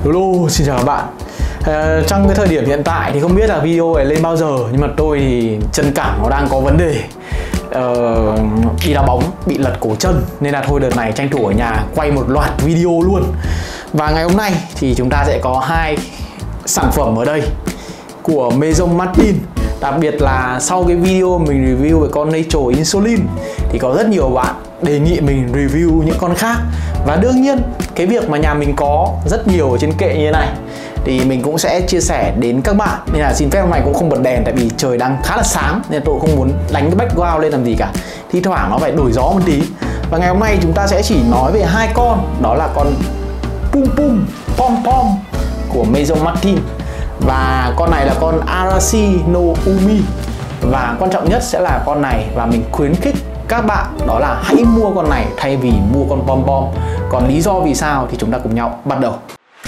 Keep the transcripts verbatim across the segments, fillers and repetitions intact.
Hello, xin chào các bạn. à, Trong cái thời điểm hiện tại thì không biết là video này lên bao giờ, nhưng mà tôi thì chân cẳng nó đang có vấn đề. uh, Đi đá bóng bị lật cổ chân, nên là thôi đợt này tranh thủ ở nhà quay một loạt video luôn. Và ngày hôm nay thì chúng ta sẽ có hai sản phẩm ở đây của Maison Martin. Đặc biệt là sau cái video mình review về con Nature Insulin thì có rất nhiều bạn đề nghị mình review những con khác. Và đương nhiên cái việc mà nhà mình có rất nhiều ở trên kệ như thế này thì mình cũng sẽ chia sẻ đến các bạn. Nên là xin phép hôm nay cũng không bật đèn, tại vì trời đang khá là sáng nên tôi không muốn đánh cái background lên làm gì cả. Thi thoảng nó phải đổi gió một tí. Và ngày hôm nay chúng ta sẽ chỉ nói về hai con, đó là con Pum Pum Pom Pom của Maison Martin và con này là con Arashi no Umi. Và quan trọng nhất sẽ là con này, và mình khuyến khích các bạn đó là hãy mua con này thay vì mua con Pom Pom. Còn lý do vì sao thì chúng ta cùng nhau bắt đầu.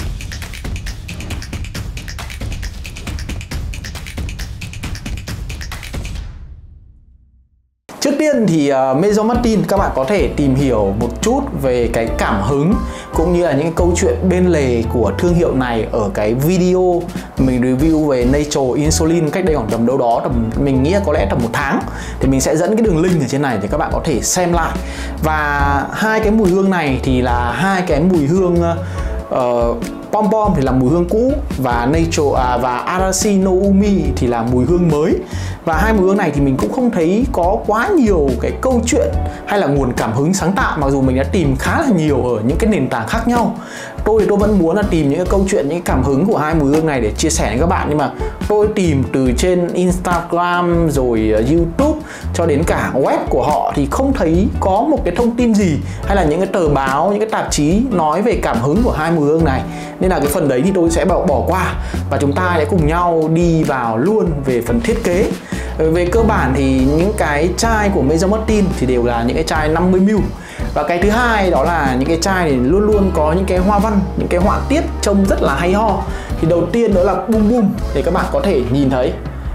Trước tiên thì uh, Maison Martin các bạn có thể tìm hiểu một chút về cái cảm hứng cũng như là những câu chuyện bên lề của thương hiệu này ở cái video mình review về Nature Insulin cách đây khoảng tầm đâu đó tầm mình nghĩ là có lẽ tầm một tháng, thì mình sẽ dẫn cái đường link ở trên này để các bạn có thể xem lại. Và hai cái mùi hương này thì là hai cái mùi hương uh, Pom Pom thì là mùi hương cũ và Nature à, và Arashi no Umi thì là mùi hương mới. Và hai mùi hương này thì mình cũng không thấy có quá nhiều cái câu chuyện hay là nguồn cảm hứng sáng tạo, mặc dù mình đã tìm khá là nhiều ở những cái nền tảng khác nhau. Tôi thì tôi vẫn muốn là tìm những cái câu chuyện, những cái cảm hứng của hai mùi hương này để chia sẻ với các bạn, nhưng mà tôi tìm từ trên Instagram rồi YouTube cho đến cả web của họ thì không thấy có một cái thông tin gì hay là những cái tờ báo, những cái tạp chí nói về cảm hứng của hai mùi hương này. Nên là cái phần đấy thì tôi sẽ bỏ, bỏ qua và chúng ta sẽ cùng nhau đi vào luôn về phần thiết kế. Về cơ bản thì những cái chai của Maison Martin thì đều là những cái chai năm mươi mi li lít. Và cái thứ hai đó là những cái chai thì luôn luôn có những cái hoa văn, những cái họa tiết trông rất là hay ho. Thì đầu tiên đó là Pum Pum, thì các bạn có thể nhìn thấy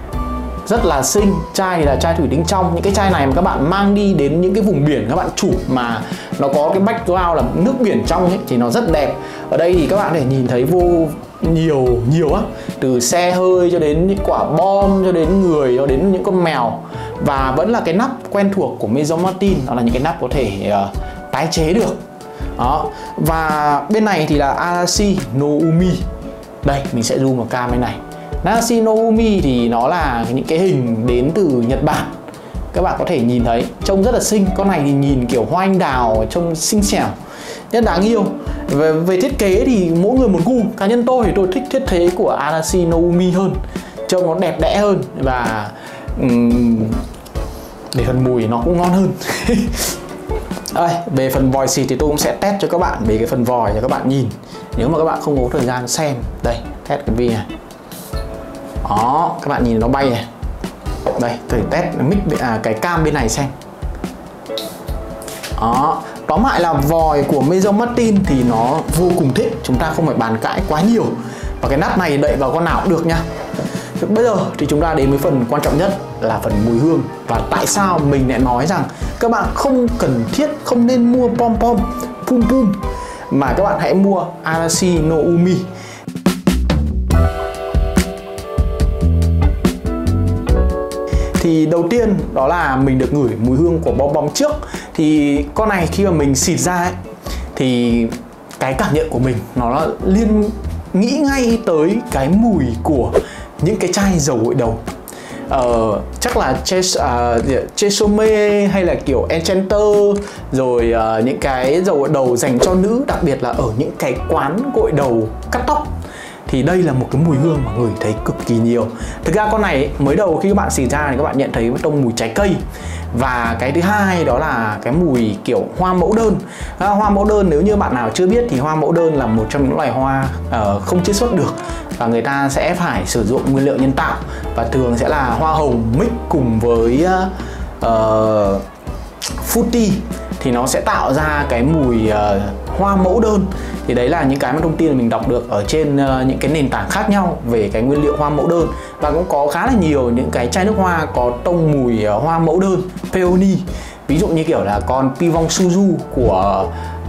rất là xinh. Chai thì là chai thủy tinh trong. Những cái chai này mà các bạn mang đi đến những cái vùng biển các bạn chụp mà nó có cái background là nước biển trong ấy, thì nó rất đẹp. Ở đây thì các bạn có thể nhìn thấy vô nhiều nhiều á, từ xe hơi cho đến những quả bom, cho đến người, cho đến những con mèo. Và vẫn là cái nắp quen thuộc của Maison Martin, đó là những cái nắp có thể uh, tái chế được. Đó. Và bên này thì là Arashi no Umi. Đây, mình sẽ zoom vào cam bên này. Arashi no Umi thì nó là những cái hình đến từ Nhật Bản. Các bạn có thể nhìn thấy trông rất là xinh. Con này thì nhìn kiểu hoa anh đào, trông xinh xẻo, rất đáng yêu. Về, về thiết kế thì mỗi người một gu. Cá nhân tôi thì tôi thích thiết kế của Arashi no Umi hơn, trông nó đẹp đẽ hơn và um, để phần mùi nó cũng ngon hơn. Đây, về phần vòi xịt thì tôi cũng sẽ test cho các bạn về cái phần vòi cho các bạn nhìn, nếu mà các bạn không có thời gian xem. Đây, test cái vi này. Đó, các bạn nhìn nó bay này. Đây, thử test mic à, cái cam bên này xem. Đó, tóm lại là vòi của Maison Martin thì nó vô cùng thích, chúng ta không phải bàn cãi quá nhiều. Và cái nắp này đậy vào con nào cũng được nha. Bây giờ thì chúng ta đến với phần quan trọng nhất là phần mùi hương. Và tại sao mình lại nói rằng các bạn không cần thiết, không nên mua Pom Pom, Pum Pum, mà các bạn hãy mua Arashi no Umi. Thì đầu tiên đó là mình được ngửi mùi hương của Pom Pom trước. Thì con này khi mà mình xịt ra ấy, thì cái cảm nhận của mình nó liên nghĩ ngay tới cái mùi của những cái chai dầu gội đầu. Ờ, chắc là Chesome hay là kiểu Enchanter, rồi uh, những cái dầu gội đầu dành cho nữ, đặc biệt là ở những cái quán gội đầu cắt tóc. Thì đây là một cái mùi hương mà ngửi thấy cực kỳ nhiều. Thực ra con này ấy, mới đầu khi các bạn xịt ra thì các bạn nhận thấy tông mùi trái cây. Và cái thứ hai đó là cái mùi kiểu hoa mẫu đơn. à, Hoa mẫu đơn, nếu như bạn nào chưa biết thì hoa mẫu đơn là một trong những loài hoa uh, không chiết xuất được, và người ta sẽ phải sử dụng nguyên liệu nhân tạo, và thường sẽ là hoa hồng mix cùng với uh, uh, fruity thì nó sẽ tạo ra cái mùi uh, hoa mẫu đơn. Thì đấy là những cái mà thông tin mà mình đọc được ở trên uh, những cái nền tảng khác nhau về cái nguyên liệu hoa mẫu đơn. Và cũng có khá là nhiều những cái chai nước hoa có tông mùi uh, hoa mẫu đơn, peony. Ví dụ như kiểu là con Pi Vong Suzu của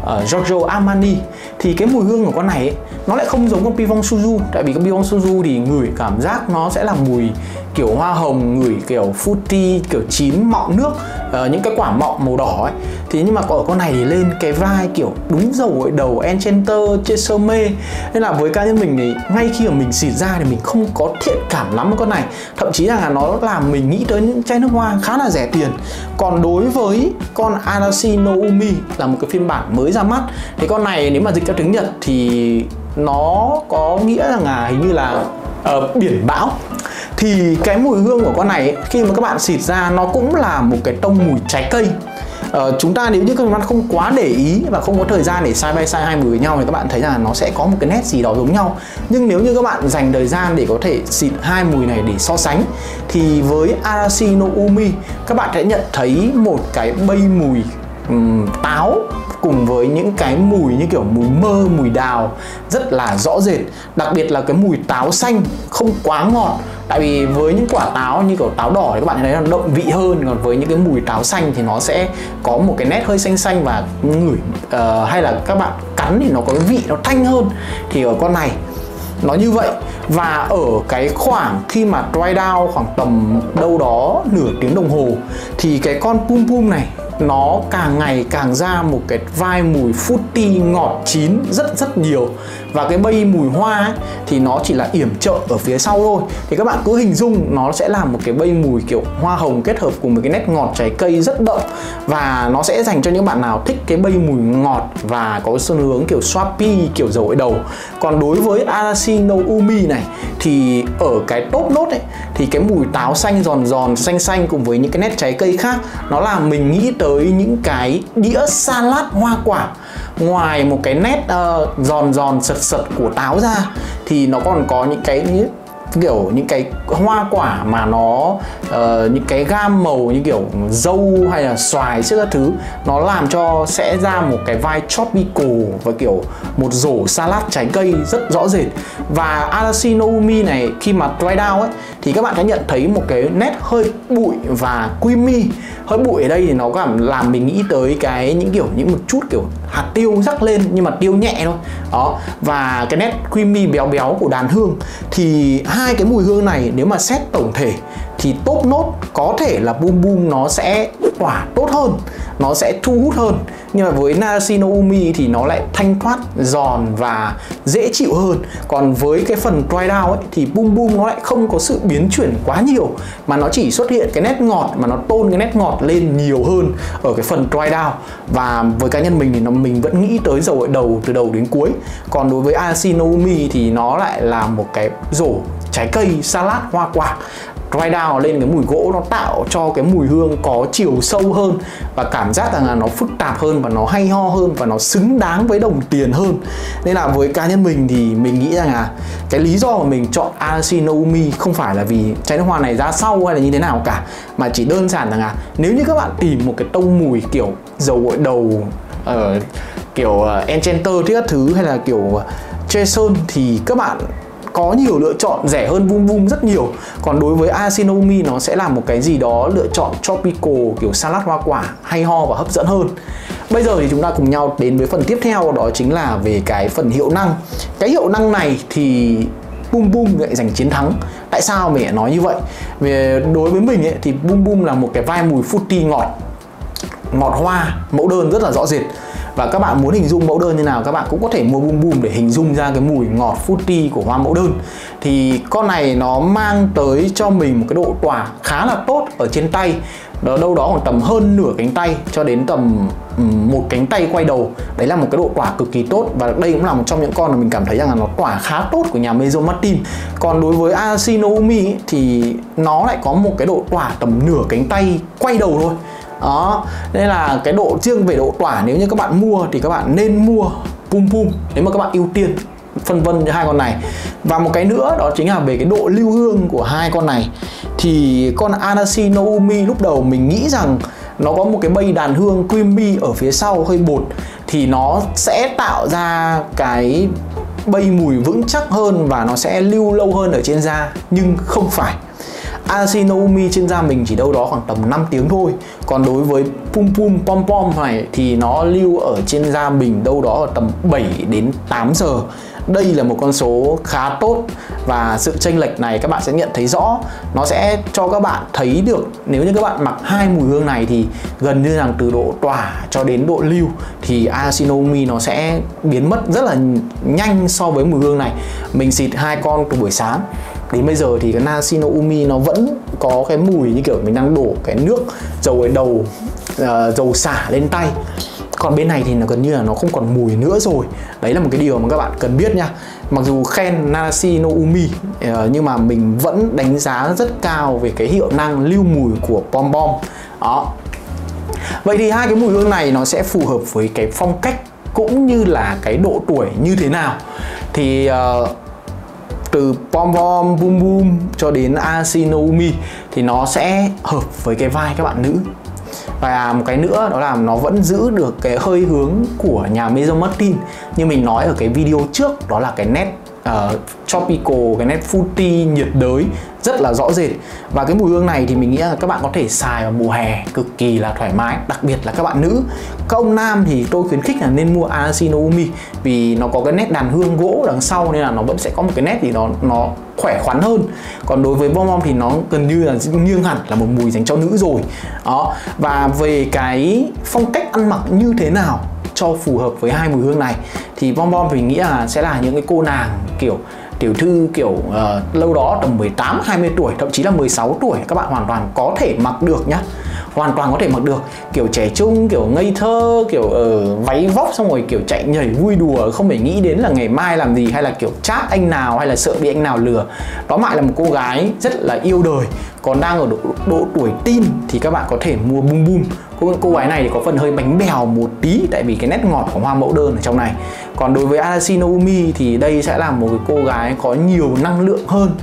uh, Giorgio Armani. Thì cái mùi hương của con này ấy, nó lại không giống con Pivon Suzu. Tại vì con Pivon Suzu thì ngửi cảm giác nó sẽ là mùi kiểu hoa hồng, ngửi kiểu fruity, kiểu chín mọng nước, uh, những cái quả mọng màu đỏ ấy. Thì nhưng mà ở con này thì lên cái vai kiểu đúng dầu gội đầu Enchanter Tresemme. Nên là với cá nhân mình thì ngay khi mà mình xịt ra thì mình không có thiện cảm lắm với con này. Thậm chí là nó làm mình nghĩ tới những chai nước hoa khá là rẻ tiền. Còn đối với con Arashi no Umi là một cái phiên bản mới ra mắt, thì con này nếu mà dịch theo tiếng Nhật thì nó có nghĩa rằng là hình như là uh, biển bão. Thì cái mùi hương của con này ấy, khi mà các bạn xịt ra nó cũng là một cái tông mùi trái cây. Ờ, chúng ta nếu như các bạn không quá để ý và không có thời gian để side by side hai mùi với nhau thì các bạn thấy là nó sẽ có một cái nét gì đó giống nhau. Nhưng nếu như các bạn dành thời gian để có thể xịt hai mùi này để so sánh thì với Arashi no Umi các bạn sẽ nhận thấy một cái bay mùi um, táo cùng với những cái mùi như kiểu mùi mơ, mùi đào rất là rõ rệt. Đặc biệt là cái mùi táo xanh không quá ngọt. Tại vì với những quả táo như kiểu táo đỏ thì các bạn thấy là đậm vị hơn, còn với những cái mùi táo xanh thì nó sẽ có một cái nét hơi xanh xanh và ngửi uh, hay là các bạn cắn thì nó có cái vị nó thanh hơn. Thì ở con này nó như vậy. Và ở cái khoảng khi mà dry down khoảng tầm đâu đó nửa tiếng đồng hồ thì cái con Pum Pum này nó càng ngày càng ra một cái vai mùi fruity ngọt chín rất rất nhiều. Và cái bay mùi hoa ấy, thì nó chỉ là yểm trợ ở phía sau thôi. Thì các bạn cứ hình dung nó sẽ là một cái bay mùi kiểu hoa hồng kết hợp cùng với cái nét ngọt trái cây rất đậm. Và nó sẽ dành cho những bạn nào thích cái bay mùi ngọt và có xu hướng kiểu swampy, kiểu dầu gội đầu. Còn đối với Arashi no Umi này thì ở cái top nốt ấy thì cái mùi táo xanh giòn giòn xanh xanh cùng với những cái nét trái cây khác nó làm mình nghĩ tới những cái đĩa salad hoa quả. Ngoài một cái nét uh, giòn giòn sật sật của táo ra thì nó còn có những cái như, kiểu những cái hoa quả mà nó uh, những cái gam màu như kiểu dâu hay là xoài trước các thứ, nó làm cho sẽ ra một cái vibe tropical và kiểu một rổ salad trái cây rất rõ rệt. Và Arashi no Umi này khi mà dry down ấy thì các bạn sẽ nhận thấy một cái nét hơi bụi và creamy. Hơi bụi ở đây thì nó cảm làm mình nghĩ tới cái những kiểu những một chút kiểu hạt tiêu rắc lên nhưng mà tiêu nhẹ thôi đó, và cái nét creamy béo béo của đàn hương. Thì hai cái mùi hương này nếu mà xét tổng thể thì top nốt có thể là Pum Pum nó sẽ tỏa tốt hơn, nó sẽ thu hút hơn. Nhưng mà với Arashi no Umi thì nó lại thanh thoát, giòn và dễ chịu hơn. Còn với cái phần dry down ấy thì Pum Pum nó lại không có sự biến chuyển quá nhiều, mà nó chỉ xuất hiện cái nét ngọt, mà nó tôn cái nét ngọt lên nhiều hơn ở cái phần dry down. Và với cá nhân mình thì nó mình vẫn nghĩ tới dầu gội đầu từ đầu đến cuối. Còn đối với Arashi no Umi thì nó lại là một cái rổ trái cây salad hoa quả dry down lên cái mùi gỗ, nó tạo cho cái mùi hương có chiều sâu hơn và cảm giác rằng là nó phức tạp hơn và nó hay ho hơn và nó xứng đáng với đồng tiền hơn. Nên là với cá nhân mình thì mình nghĩ rằng là cái lý do mà mình chọn Arashi no Umi không phải là vì chai nước hoa này ra sau hay là như thế nào cả, mà chỉ đơn giản rằng là nếu như các bạn tìm một cái tông mùi kiểu dầu gội đầu ở uh, kiểu uh, Enchanter các thứ hay là kiểu uh, Jason thì các bạn có nhiều lựa chọn rẻ hơn Pum Pum rất nhiều. Còn đối với Arashi no Umi nó sẽ là một cái gì đó lựa chọn tropical kiểu salad hoa quả hay ho và hấp dẫn hơn. Bây giờ thì chúng ta cùng nhau đến với phần tiếp theo, đó chính là về cái phần hiệu năng. Cái hiệu năng này thì Pum Pum lại giành chiến thắng. Tại sao mình lại nói như vậy? Vì đối với mình ấy, thì Pum Pum là một cái vai mùi fruity ngọt, ngọt hoa, mẫu đơn rất là rõ rệt. Và các bạn muốn hình dung mẫu đơn như nào các bạn cũng có thể mua Pum Pum để hình dung ra cái mùi ngọt fruity của hoa mẫu đơn. Thì con này nó mang tới cho mình một cái độ tỏa khá là tốt ở trên tay. Đó đâu đó khoảng tầm hơn nửa cánh tay cho đến tầm một cánh tay quay đầu. Đấy là một cái độ tỏa cực kỳ tốt. Và đây cũng là một trong những con mà mình cảm thấy rằng là nó tỏa khá tốt của nhà Maison Martin. Còn đối với Arashi no Umi thì nó lại có một cái độ tỏa tầm nửa cánh tay quay đầu thôi. Đó, nên là cái độ riêng về độ tỏa nếu như các bạn mua thì các bạn nên mua Pum Pum nếu mà các bạn ưu tiên phân vân cho hai con này. Và một cái nữa đó chính là về cái độ lưu hương của hai con này. Thì con Arashi no Umi lúc đầu mình nghĩ rằng nó có một cái bay đàn hương creamy ở phía sau hơi bột thì nó sẽ tạo ra cái bay mùi vững chắc hơn và nó sẽ lưu lâu hơn ở trên da, nhưng không phải. Arashi no Umi trên da mình chỉ đâu đó khoảng tầm năm tiếng thôi. Còn đối với Pum Pum Pom Pom này thì nó lưu ở trên da mình đâu đó ở tầm bảy đến tám giờ. Đây là một con số khá tốt và sự chênh lệch này các bạn sẽ nhận thấy rõ. Nó sẽ cho các bạn thấy được nếu như các bạn mặc hai mùi hương này thì gần như rằng từ độ tỏa cho đến độ lưu thì Arashi no Umi nó sẽ biến mất rất là nhanh so với mùi hương này. Mình xịt hai con từ buổi sáng đến bây giờ thì cái Arashi no Umi nó vẫn có cái mùi như kiểu mình đang đổ cái nước dầu ở đầu, uh, dầu xả lên tay. Còn bên này thì nó gần như là nó không còn mùi nữa rồi. Đấy là một cái điều mà các bạn cần biết nha. Mặc dù khen Arashi no Umi uh, nhưng mà mình vẫn đánh giá rất cao về cái hiệu năng lưu mùi của Pom Pom. Đó. Vậy thì hai cái mùi hương này nó sẽ phù hợp với cái phong cách cũng như là cái độ tuổi như thế nào. Thì uh, từ Pom Pom, Bum Bum cho đến Arashi no Umi thì nó sẽ hợp với cái vai các bạn nữ. Và một cái nữa đó là nó vẫn giữ được cái hơi hướng của nhà Maison Martin như mình nói ở cái video trước, đó là cái nét uh, tropical, cái nét fruity nhiệt đới rất là rõ rệt. Và cái mùi hương này thì mình nghĩ là các bạn có thể xài vào mùa hè cực kỳ là thoải mái, đặc biệt là các bạn nữ. Các ông nam thì tôi khuyến khích là nên mua Arashi no Umi vì nó có cái nét đàn hương gỗ đằng sau nên là nó vẫn sẽ có một cái nét thì nó nó khỏe khoắn hơn. Còn đối với Pom Pom thì nó gần như là nghiêng hẳn là một mùi dành cho nữ rồi. Đó. Và về cái phong cách ăn mặc như thế nào cho phù hợp với hai mùi hương này thì Pom Pom mình nghĩ là sẽ là những cái cô nàng kiểu tiểu thư kiểu uh, lâu đó tầm mười tám hai mươi tuổi, thậm chí là mười sáu tuổi các bạn hoàn toàn có thể mặc được nhá. Hoàn toàn có thể mặc được, kiểu trẻ trung, kiểu ngây thơ, kiểu uh, váy vóc xong rồi kiểu chạy nhảy vui đùa, không phải nghĩ đến là ngày mai làm gì, hay là kiểu chat anh nào, hay là sợ bị anh nào lừa. Đó lại là một cô gái rất là yêu đời. Còn đang ở độ, độ tuổi teen thì các bạn có thể mua Bum Bum. Cô, cô gái này thì có phần hơi bánh bèo một tí tại vì cái nét ngọt của hoa mẫu đơn ở trong này. Còn đối với Arashi no Umi thì đây sẽ là một cái cô gái có nhiều năng lượng hơn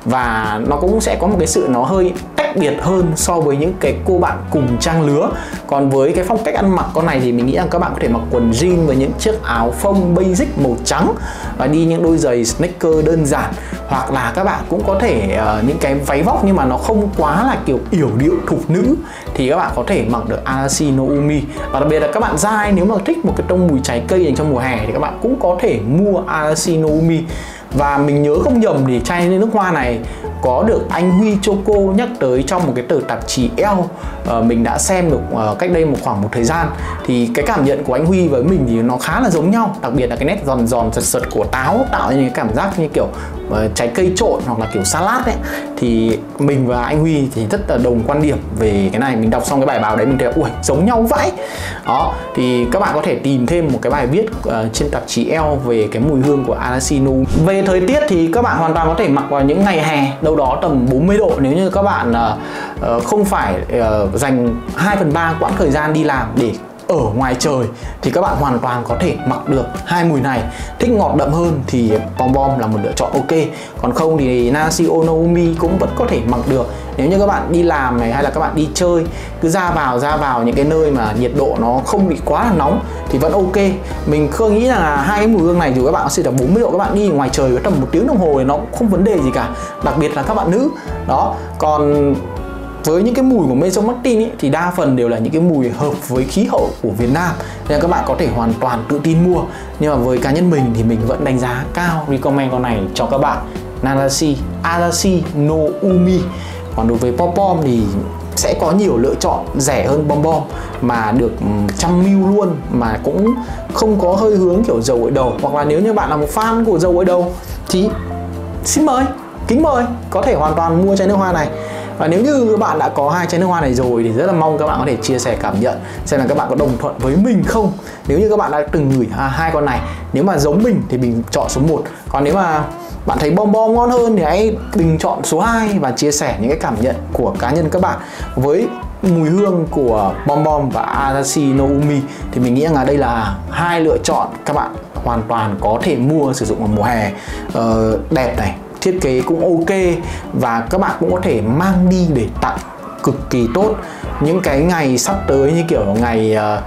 và nó cũng sẽ có một cái sự nó hơi tách biệt hơn so với những cái cô bạn cùng trang lứa. Còn với cái phong cách ăn mặc con này thì mình nghĩ rằng các bạn có thể mặc quần jean với những chiếc áo phông basic màu trắng và đi những đôi giày sneaker đơn giản, hoặc là các bạn cũng có thể uh, những cái váy vóc nhưng mà nó không quá là kiểu yểu điệu thục nữ thì các bạn có thể mặc được Arashi no Umi. Và đặc biệt là các bạn trai nếu mà thích một cái tông mùi trái cây dành cho mùa hè thì các bạn cũng có thể mua Arashi no Umi. Và mình nhớ không nhầm thì chai nước hoa này có được anh Huy Choco nhắc tới trong một cái tờ tạp chí Elle, uh, mình đã xem được uh, cách đây một khoảng một thời gian. Thì cái cảm nhận của anh Huy với mình thì nó khá là giống nhau, đặc biệt là cái nét giòn giòn sật sật của táo tạo nên cái cảm giác như kiểu uh, trái cây trộn hoặc là kiểu salad ấy. Thì mình và anh Huy thì rất là đồng quan điểm về cái này. Mình đọc xong cái bài báo đấy mình thấy ui giống nhau vãi. Đó, thì các bạn có thể tìm thêm một cái bài viết uh, trên tạp chí Elle về cái mùi hương của Arashi no Umi. Về thời tiết thì các bạn hoàn toàn có thể mặc vào những ngày hè đâu đó tầm bốn mươi độ nếu như các bạn uh, uh, không phải uh, dành hai phần ba quãng thời gian đi làm để ở ngoài trời thì các bạn hoàn toàn có thể mặc được hai mùi này. Thích ngọt đậm hơn thì Pom Pom là một lựa chọn ok. Còn không thì Arashi no Umi cũng vẫn có thể mặc được nếu như các bạn đi làm này hay là các bạn đi chơi, cứ ra vào ra vào những cái nơi mà nhiệt độ nó không bị quá là nóng thì vẫn ok. Mình không nghĩ là hai cái mùi hương này dù các bạn có xịt ở bốn mươi độ, các bạn đi ngoài trời có tầm một tiếng đồng hồ thì nó cũng không vấn đề gì cả, đặc biệt là các bạn nữ. Đó, còn với những cái mùi của Maison Martin ý, thì đa phần đều là những cái mùi hợp với khí hậu của Việt Nam nên các bạn có thể hoàn toàn tự tin mua. Nhưng mà với cá nhân mình thì mình vẫn đánh giá cao, recommend con này cho các bạn, Arashi Arashi no Umi. Còn đối với Pom Pom thì sẽ có nhiều lựa chọn rẻ hơn Pom Pom mà được trăm mil luôn, mà cũng không có hơi hướng kiểu dầu gội đầu. Hoặc là nếu như bạn là một fan của dầu gội đầu thì xin mời, kính mời, có thể hoàn toàn mua chai nước hoa này. Và nếu như các bạn đã có hai chai nước hoa này rồi thì rất là mong các bạn có thể chia sẻ cảm nhận xem là các bạn có đồng thuận với mình không. Nếu như các bạn đã từng gửi à, hai con này, nếu mà giống mình thì mình chọn số một. Còn nếu mà bạn thấy Pom Pom ngon hơn thì hãy bình chọn số hai và chia sẻ những cái cảm nhận của cá nhân các bạn với mùi hương của Pom Pom và Arashi no Umi. Thì mình nghĩ rằng đây là hai lựa chọn các bạn hoàn toàn có thể mua sử dụng vào mùa hè. Ờ, đẹp này, thiết kế cũng ok và các bạn cũng có thể mang đi để tặng cực kỳ tốt những cái ngày sắp tới, như kiểu ngày uh,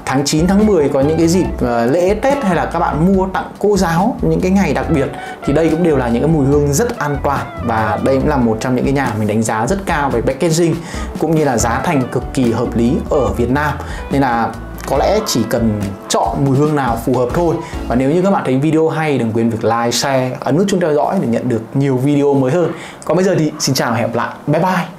tháng chín, tháng mười có những cái dịp uh, lễ Tết, hay là các bạn mua tặng cô giáo những cái ngày đặc biệt, thì đây cũng đều là những cái mùi hương rất an toàn. Và đây cũng là một trong những cái nhà mình đánh giá rất cao về packaging cũng như là giá thành cực kỳ hợp lý ở Việt Nam. Nên là có lẽ chỉ cần chọn mùi hương nào phù hợp thôi. Và nếu như các bạn thấy video hay, đừng quên việc like, share, ấn nút chuông theo dõi để nhận được nhiều video mới hơn. Còn bây giờ thì xin chào và hẹn gặp lại. Bye bye.